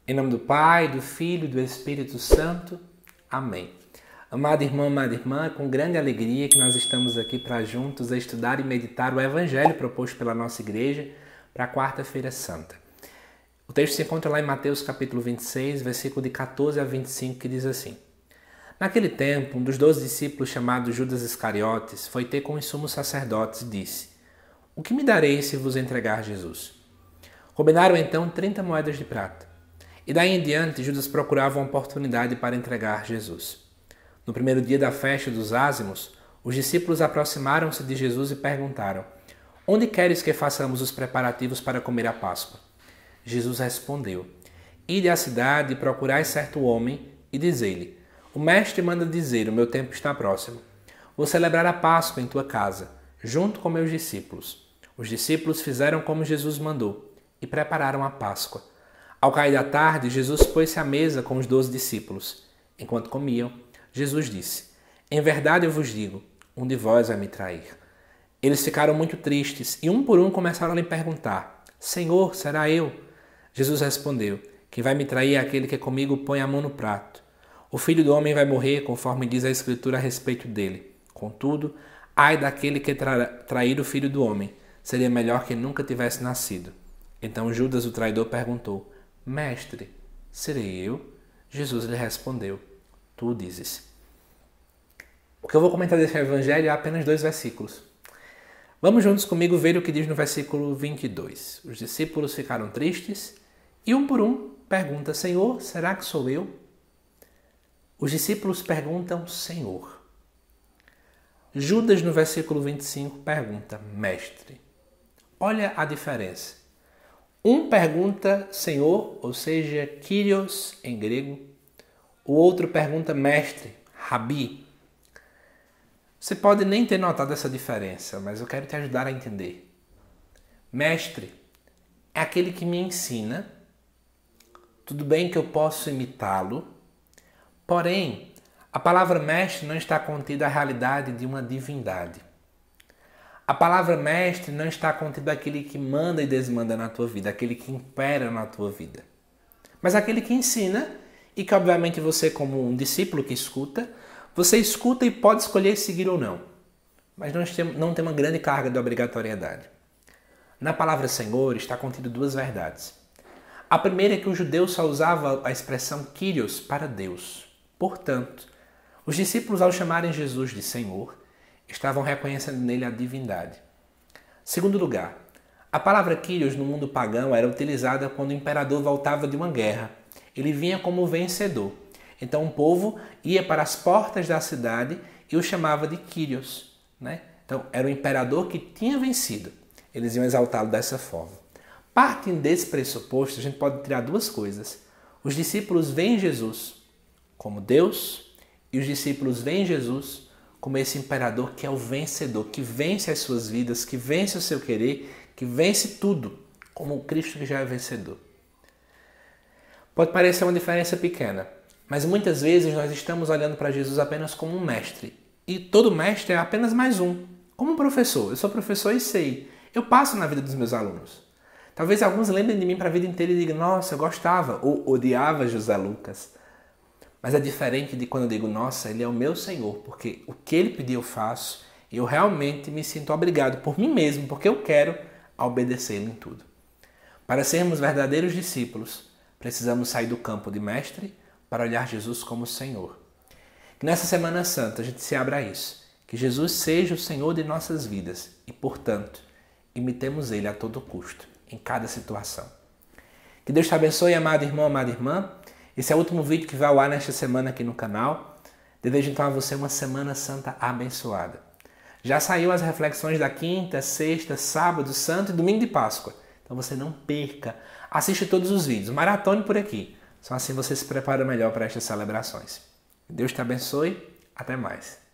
Em nome do Pai, do Filho e do Espírito Santo. Amém. Amado irmão, amada irmã, é com grande alegria que nós estamos aqui para juntos estudar e meditar o Evangelho proposto pela nossa igreja para a Quarta-feira Santa. O texto se encontra lá em Mateus capítulo 26, versículo de 14 a 25, que diz assim: Naquele tempo, um dos 12 discípulos, chamado Judas Iscariotes, foi ter com os sumos sacerdotes e disse: O que me dareis se vos entregar Jesus? Combinaram então 30 moedas de prata. E daí em diante, Judas procurava uma oportunidade para entregar Jesus. No primeiro dia da festa dos ázimos, os discípulos aproximaram-se de Jesus e perguntaram: Onde queres que façamos os preparativos para comer a Páscoa? Jesus respondeu: Ide à cidade e procurai certo homem e dizei-lhe: O mestre manda dizer, o meu tempo está próximo. Vou celebrar a Páscoa em tua casa, junto com meus discípulos. Os discípulos fizeram como Jesus mandou e prepararam a Páscoa. Ao cair da tarde, Jesus pôs-se à mesa com os 12 discípulos. Enquanto comiam, Jesus disse: Em verdade eu vos digo, um de vós vai me trair. Eles ficaram muito tristes e um por um começaram a lhe perguntar: Senhor, será eu? Jesus respondeu: Quem vai me trair é aquele que comigo põe a mão no prato. O Filho do Homem vai morrer, conforme diz a Escritura a respeito dele. Contudo, ai daquele que trair o Filho do Homem. Seria melhor que nunca tivesse nascido. Então Judas, o traidor, perguntou: Mestre, serei eu? Jesus lhe respondeu: Tu o dizes. O que eu vou comentar desse evangelho é apenas 2 versículos. Vamos juntos comigo ver o que diz no versículo 22. Os discípulos ficaram tristes e um por um pergunta: Senhor, será que sou eu? Os discípulos perguntam: Senhor. Judas, no versículo 25, pergunta: Mestre. Olha a diferença. Um pergunta Senhor, ou seja, Kyrios em grego. O outro pergunta Mestre, Rabi. Você pode nem ter notado essa diferença, mas eu quero te ajudar a entender. Mestre é aquele que me ensina. Tudo bem que eu posso imitá-lo, porém, a palavra mestre não está contida a realidade de uma divindade. A palavra mestre não está contida aquele que manda e desmanda na tua vida, aquele que impera na tua vida. Mas aquele que ensina e que, obviamente, você, como um discípulo que escuta, você escuta e pode escolher seguir ou não. Mas não tem uma grande carga de obrigatoriedade. Na palavra Senhor está contido 2 verdades. A primeira é que o judeu só usava a expressão Kyrios para Deus. Portanto, os discípulos, ao chamarem Jesus de Senhor, estavam reconhecendo nele a divindade. Segundo lugar, a palavra Kyrios no mundo pagão era utilizada quando o imperador voltava de uma guerra. Ele vinha como vencedor. Então o povo ia para as portas da cidade e o chamava de Kyrios, né? Então era o imperador que tinha vencido. Eles iam exaltá-lo dessa forma. Partindo desse pressuposto, a gente pode tirar 2 coisas. Os discípulos veem Jesus como Deus e os discípulos veem Jesus como esse imperador que é o vencedor, que vence as suas vidas, que vence o seu querer, que vence tudo, como o Cristo que já é vencedor. Pode parecer uma diferença pequena, mas muitas vezes nós estamos olhando para Jesus apenas como um mestre. E todo mestre é apenas mais um. Como um professor. Eu sou professor e sei. Eu passo na vida dos meus alunos. Talvez alguns lembrem de mim para a vida inteira e digam: Nossa, eu gostava ou odiava José Lucas. Mas é diferente de quando eu digo: Nossa, ele é o meu Senhor, porque o que ele pediu eu faço e eu realmente me sinto obrigado por mim mesmo, porque eu quero obedecê-lo em tudo. Para sermos verdadeiros discípulos, precisamos sair do campo de mestre para olhar Jesus como Senhor. Que nessa Semana Santa a gente se abra a isso. Que Jesus seja o Senhor de nossas vidas e, portanto, imitemos Ele a todo custo, em cada situação. Que Deus te abençoe, amado irmão, amada irmã. Esse é o último vídeo que vai ao ar nesta semana aqui no canal. Desejo então a você uma Semana Santa abençoada. Já saiu as reflexões da quinta, sexta, sábado, santo e domingo de Páscoa. Então você não perca. Assiste todos os vídeos. Maratone por aqui. Só assim você se prepara melhor para estas celebrações. Deus te abençoe. Até mais.